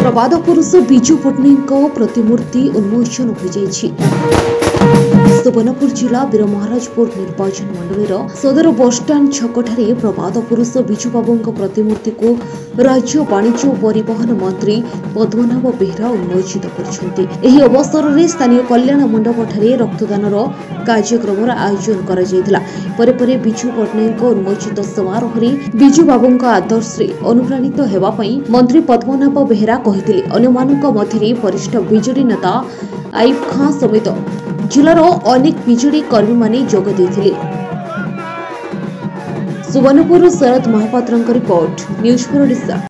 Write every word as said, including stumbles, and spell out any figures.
प्रबाद पुरुष बिजू पट्टनायक प्रतिमूर्ति उन्मोचन हो जाइछि। सुवर्णपुर जिला वीरमहाराजपुर निर्वाचन मंडल सदर बसस्टाण्ड छकठारे प्रबाद पुरुष बिजू बाबू प्रतिमूर्ति को राज्य वाणिज्य और परिवहन मंत्री पद्मनाभ बेहरा उन्मोचित करछन्ति। एही अवसर में स्थानीय कल्याण मंडपठारे रक्तदान कार्यक्रम आयोजन करा जायतिला। परे परे बिजू पट्टनायक उन्मोचित समारोह में बिजू बाबू आदर्श अनुप्राणित हेबा पई मंत्री पद्मनाभ बेहरा कहिथिले। अन्यमानक मध्यरे वरिष्ठ बिजेडी नेता आइब खां समेत जिलार अनेक बिजेडी कर्मी माने जोग देथिले। सुवर्णपुर शरद महापात्रଙ୍କ रिपोर्ट न्यूज फॉर ओडिशा।